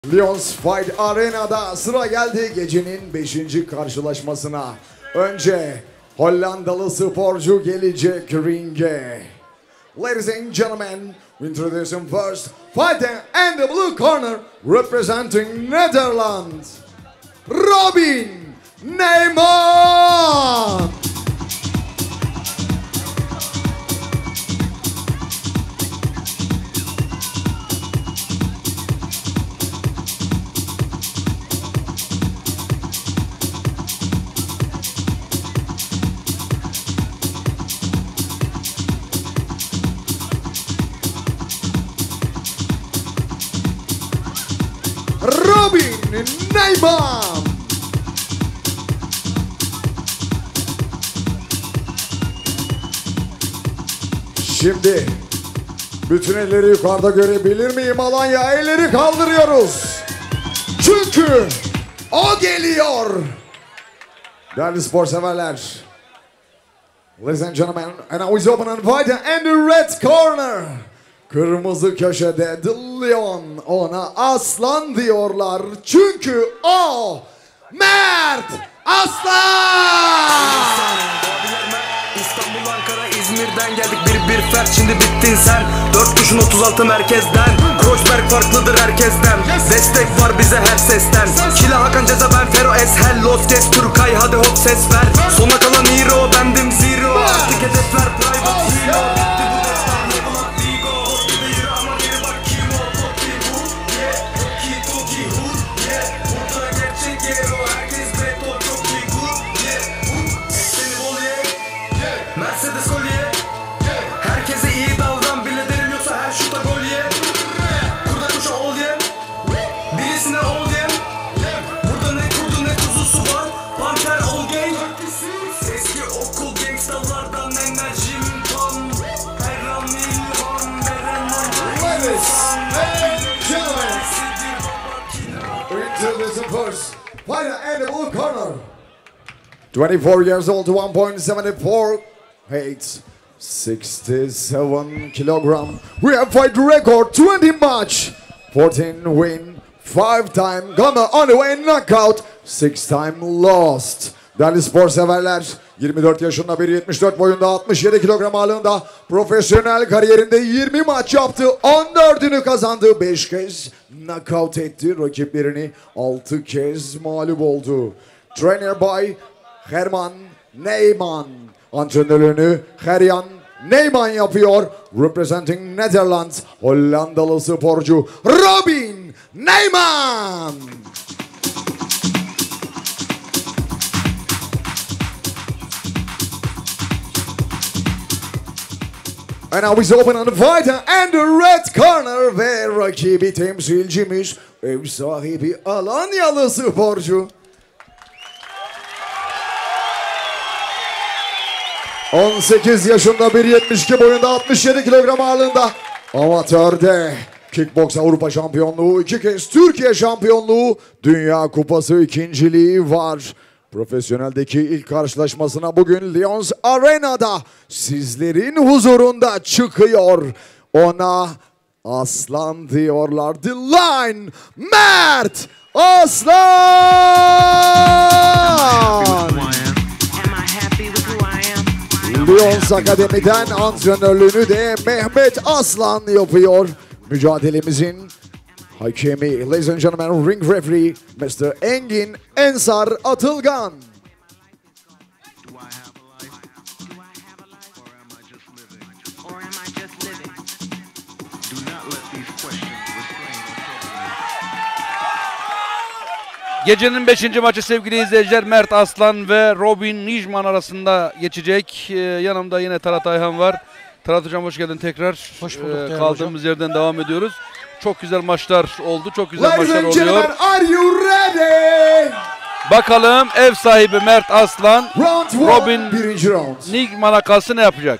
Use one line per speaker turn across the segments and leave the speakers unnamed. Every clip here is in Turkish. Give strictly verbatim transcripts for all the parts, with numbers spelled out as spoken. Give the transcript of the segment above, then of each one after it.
Lions Fight Arena'da sıra geldi gecenin beşinci karşılaşmasına. Önce Hollandalı sporcu gelecek ringe. Ladies and gentlemen, we introduce him first. Fighting in the blue corner, representing Netherlands, Robin Neyman. Robin Neyman. Şimdi bütün elleri yukarıda görebilir miyim Alanya? Elleri kaldırıyoruz. Çünkü o geliyor. Değerli spor severler. Ladies and gentlemen, and now he's open and fighting in the red corner. Kırmızı köşede The Leon, ona aslan diyorlar çünkü o Mert Aslan!
İstanbul, Ankara, İzmir'den geldik bir bir fert, şimdi bittin sen. Dört kuşun otuz altı merkezden, Koçberg farklıdır herkesten. Destek var bize her sesten. Kila Hakan Ceza, ben Fero Eshel, Los Kes Turkay, hadi hop ses ver. Sona kalan hero bendim zero, artık hedefler private hero. Mercedes kolye, herkese iyi davran, bile derim yoksa her şuta gol ye. Burada kuşa ol ye, birisine ol ye. Burada ne kurdu ne kuzusu var, panter ol gang. Eski okul gangstalardan enerjim tam, her an ilham veren
Ladies and gentlemen, into the first fighter in the blue corner. twenty-four years old, one point seven four weight, sixty-seven kilogram. We have fight record twenty match, fourteen win, five time gonna on the way knockout, six time lost. Değerli spor severler, yirmi dört yaşında, bir yetmiş dört boyunda, altmış yedi kilogram ağırlığında, profesyonel kariyerinde yirmi maç yaptı, on dördünü kazandı, beş kez knockout etti, rakiplerini altı kez mağlup oldu. Trainer by Herman Neyman. Antrenörlüğünü Herman Neyman yapıyor. Representing Netherlands, Hollandalı sporcu Robin Neyman. And now he's open on the fight and the red corner ve rakibi temsilcimiz, ev sahibi Alanyalı sporcu. on sekiz yaşında, bir yetmiş iki boyunda, altmış yedi kilogram ağırlığında. Amatörde kickboks Avrupa şampiyonluğu, iki kez Türkiye şampiyonluğu, Dünya Kupası ikinciliği var. Profesyoneldeki ilk karşılaşmasına bugün Lions Arena'da sizlerin huzurunda çıkıyor. Ona aslan diyorlar. The Line, Mert Aslan! Lions Akademi'den antrenörlüğünü de Mehmet Aslan yapıyor. Mücadelemizin hakemi, ladies and gentlemen, ring referee mister Engin Ensar Atılgan.
Gecenin beşinci maçı sevgili izleyiciler, Mert Aslan ve Robin Neyman arasında geçecek. Ee, yanımda yine Talat Ayhan var. Talat hocam hoş geldin tekrar.
Hoş bulduk.
Ee, kaldığımız hocam. yerden devam ediyoruz. Çok güzel maçlar oldu. Çok güzel
Ladies
maçlar
and gentlemen,
oluyor.
are you ready?
Bakalım ev sahibi Mert Aslan,
Round
Robin
birinci round.
Neyman'a kalsı ne yapacak?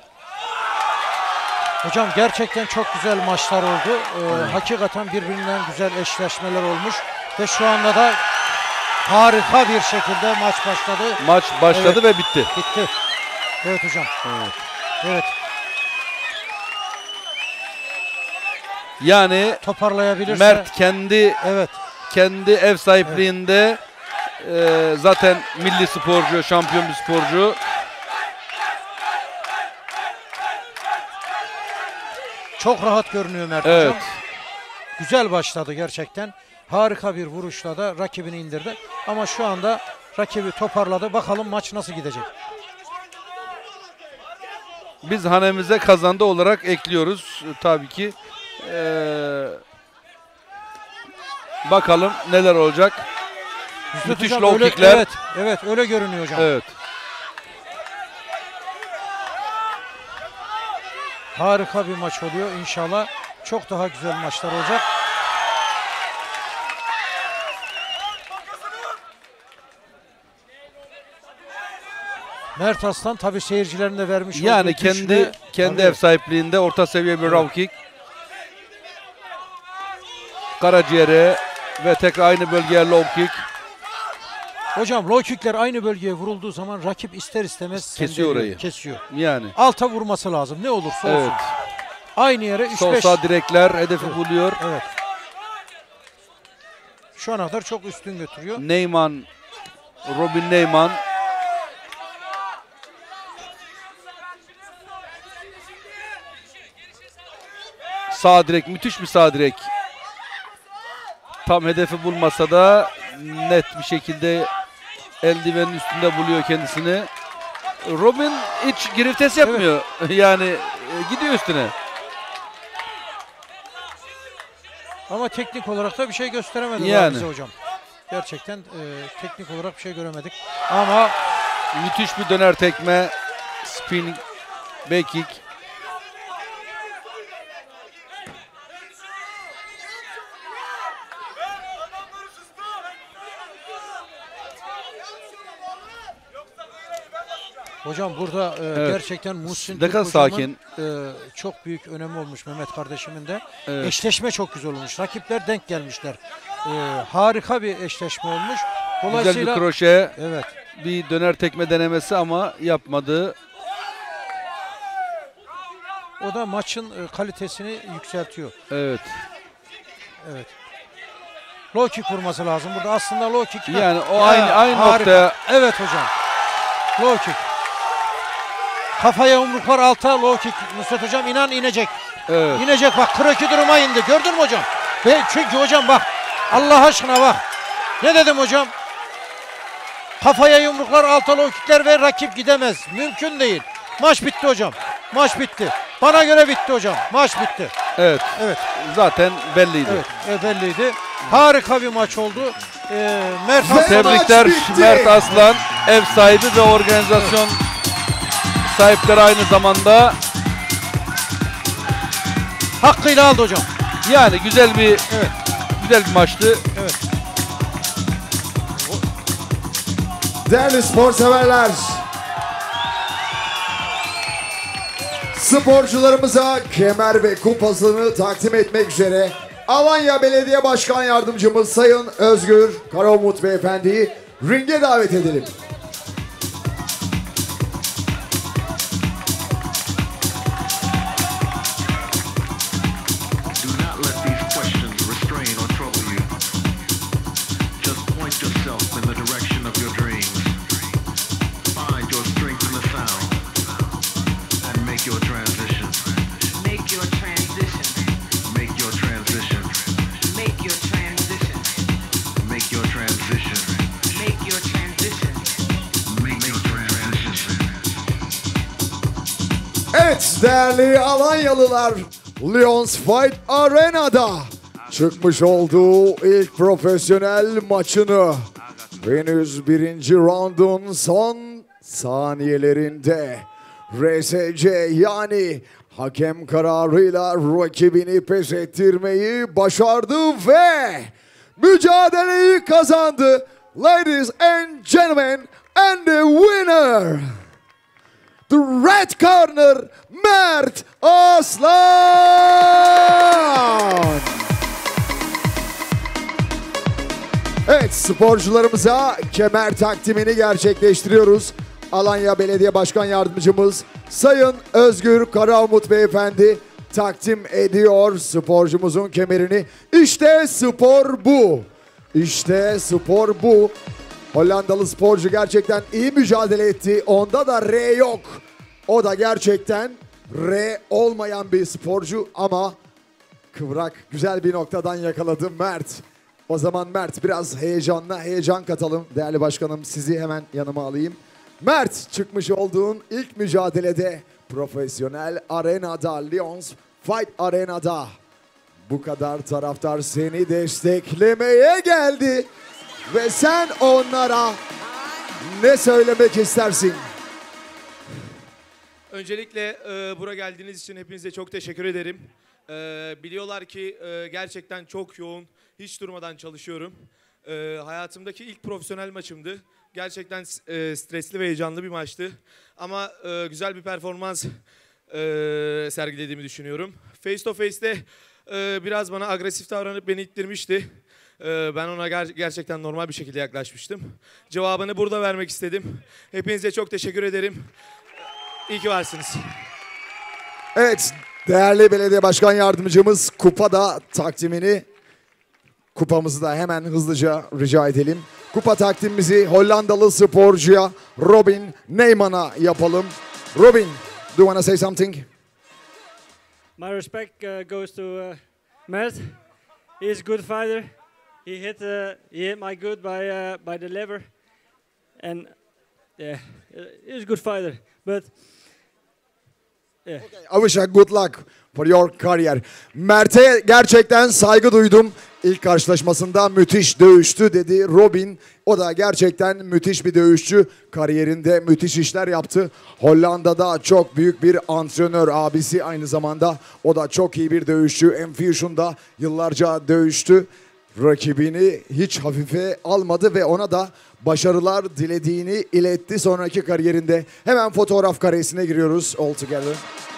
Hocam gerçekten çok güzel maçlar oldu. Ee, hakikaten birbirinden güzel eşleşmeler olmuş. Ve şu anda da harika bir şekilde maç başladı.
Maç başladı
Evet.
ve bitti.
Bitti. Evet hocam. Evet. Evet.
Yani
toparlayabilirse.
Mert kendi
evet.
kendi ev sahipliğinde evet. e, zaten milli sporcu, şampiyon bir sporcu.
Çok rahat görünüyor Mert
evet.
hocam. Güzel başladı gerçekten. Harika bir vuruşla da rakibini indirdi. Ama şu anda rakibi toparladı. Bakalım maç nasıl gidecek?
Biz hanemize kazandı olarak ekliyoruz tabii ki. Ee, bakalım neler olacak.
Müslüt
Müthiş
hocam,
low
öyle,
kickler.
Evet, evet öyle görünüyor hocam.
Evet.
Harika bir maç oluyor. İnşallah çok daha güzel maçlar olacak. Mert Aslan tabii seyircilerin de vermiş olduğu
yani kendi
güçlü,
kendi
tabii.
ev sahipliğinde orta seviye bir round kick. Karaciğere ve tekrar aynı bölgeye low kick.
Hocam low kickler aynı bölgeye vurulduğu zaman rakip ister istemez
kesiyor
sendeliyor,
orayı.
Kesiyor.
Yani.
Alta vurması lazım. Ne olursa olsun.
Evet.
Aynı yere üç
Sol
beş.
sağ direkler hedefi
evet.
buluyor.
Evet. Şu ana kadar çok üstün götürüyor.
Neyman, Robin Neyman. Sağ direk, müthiş bir sağ direk. Tam hedefi bulmasa da net bir şekilde eldivenin üstünde buluyor kendisini. Robin hiç giriftesi yapmıyor. Evet. Yani e, gidiyor üstüne.
Ama teknik olarak da bir şey gösteremedi
yani.
bize hocam. Gerçekten e, teknik olarak bir şey göremedik. Ama
müthiş bir döner tekme, spinning, back kick.
hocam burada e, evet. gerçekten Muhsin Türk
hocamın sakin.
E, çok büyük önemi olmuş Mehmet kardeşimin de.
Evet.
Eşleşme çok güzel olmuş. Rakipler denk gelmişler. E, harika bir eşleşme olmuş. Dolayısıyla
güzel bir kroşe.
Evet.
Bir döner tekme denemesi ama yapmadı.
O da maçın e, kalitesini yükseltiyor.
Evet.
Evet. Low kick vurması lazım. Burada aslında low kick.
Yani o ha, aynı aynı harika. Noktaya.
Evet hocam. Low kick. Kafaya yumruklar alta low kick. Nusret hocam inan inecek.
Evet.
İnecek bak kırk iki duruma indi. Gördün mü hocam? Ve çünkü hocam bak Allah aşkına bak. Ne dedim hocam? Kafaya yumruklar alta low kickler ve rakip gidemez. Mümkün değil. Maç bitti hocam. Maç bitti. Bana göre bitti hocam. Maç bitti.
Evet.
Evet.
Zaten belliydi.
Evet, evet belliydi. Harika bir maç oldu. Ee, Mert
Aslan. Tebrikler Mert Aslan. Ev sahibi ve organizasyon sahipleri aynı zamanda.
Hakkıyla aldı hocam.
Yani güzel bir
evet.
güzel bir maçtı.
Evet.
Değerli spor severler, sporcularımıza kemer ve kupasını takdim etmek üzere Alanya Belediye Başkan Yardımcımız Sayın Özgür Karaumut Beyefendi'yi ringe davet edelim. Evet değerli Alanyalılar, Lions Fight Arena'da çıkmış olduğu ilk profesyonel maçını henüz birinci roundun son saniyelerinde R S C yani hakem kararıyla rakibini pes ettirmeyi başardı ve mücadeleyi kazandı. Ladies and gentlemen, and the winner, the red corner, Mert Aslan. Evet, sporcularımıza kemer takdimini gerçekleştiriyoruz. Alanya Belediye Başkan Yardımcımız Sayın Özgür Karaumut Beyefendi takdim ediyor sporcumuzun kemerini. İşte spor bu. İşte spor bu. Hollandalı sporcu gerçekten iyi mücadele etti. Onda da R yok. O da gerçekten R olmayan bir sporcu ama kıvrak, güzel bir noktadan yakaladı Mert. O zaman Mert biraz heyecanla heyecan katalım. Değerli başkanım, sizi hemen yanıma alayım. Mert, çıkmış olduğun ilk mücadelede profesyonel arenada, Lions Fight Arena'da bu kadar taraftar seni desteklemeye geldi. Ve sen onlara ne söylemek istersin?
Öncelikle e, buraya geldiğiniz için hepinize çok teşekkür ederim. E, biliyorlar ki e, gerçekten çok yoğun, hiç durmadan çalışıyorum. E, hayatımdaki ilk profesyonel maçımdı. Gerçekten e, stresli ve heyecanlı bir maçtı. Ama e, güzel bir performans e, sergilediğimi düşünüyorum. Face to face'te e, biraz bana agresif davranıp beni ittirmişti. E, ben ona ger gerçekten normal bir şekilde yaklaşmıştım. Cevabını burada vermek istedim. Hepinize çok teşekkür ederim. İyi ki varsınız.
Evet, değerli belediye başkan yardımcımız kupada takdimini, kupamızı da hemen hızlıca rica edelim. Kupa takdimimizi Hollandalı sporcuya Robin Neyman'a yapalım. Robin, do you want to say something?
My respect uh, goes to uh, Mert. He is a good fighter. He hit uh, he hit my good by uh, by the lever, and yeah, he is a good fighter. But yeah.
I wish you good luck for your career. Mert'e gerçekten saygı duydum. İlk karşılaşmasında müthiş dövüştü dedi Robin. O da gerçekten müthiş bir dövüşçü. Kariyerinde müthiş işler yaptı. Hollanda'da çok büyük bir antrenör, abisi aynı zamanda. O da çok iyi bir dövüşçü. Enfusion'da yıllarca dövüştü. Rakibini hiç hafife almadı ve ona da başarılar dilediğini iletti sonraki kariyerinde. Hemen fotoğraf karesine giriyoruz all together.